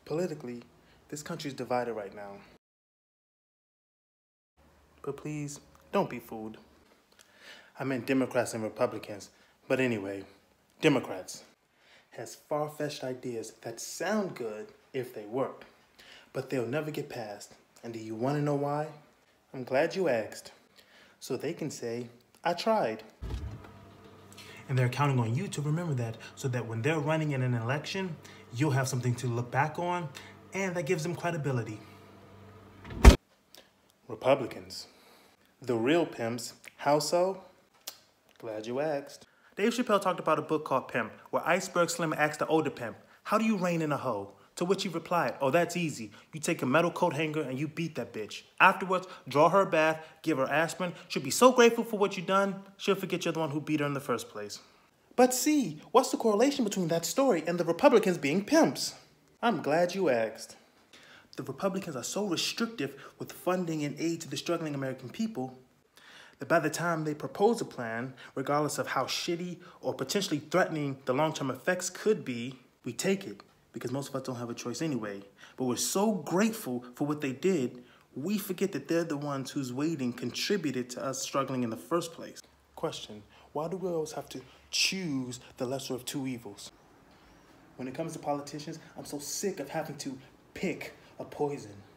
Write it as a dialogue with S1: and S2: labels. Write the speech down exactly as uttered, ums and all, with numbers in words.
S1: Politically, this country's divided right now. But please, don't be fooled. I meant Democrats and Republicans. But anyway, Democrats has far-fetched ideas that sound good if they work, but they'll never get passed. And do you want to know why? I'm glad you asked. So they can say, I tried. And they're counting on you to remember that, so that when they're running in an election, you'll have something to look back on, and that gives them credibility. Republicans. The real pimps. How so? Glad you asked. Dave Chappelle talked about a book called Pimp, where Iceberg Slim asked the older pimp, how do you rein in a hoe? To which he replied, oh, that's easy. You take a metal coat hanger and you beat that bitch. Afterwards, draw her a bath, give her aspirin. She'll be so grateful for what you've done, she'll forget you're the one who beat her in the first place. But see, what's the correlation between that story and the Republicans being pimps? I'm glad you asked. The Republicans are so restrictive with funding and aid to the struggling American people that by the time they propose a plan, regardless of how shitty or potentially threatening the long-term effects could be, we take it, because most of us don't have a choice anyway. But we're so grateful for what they did, we forget that they're the ones whose waiting contributed to us struggling in the first place. Question, why do we always have to choose the lesser of two evils? When it comes to politicians, I'm so sick of having to pick a poison.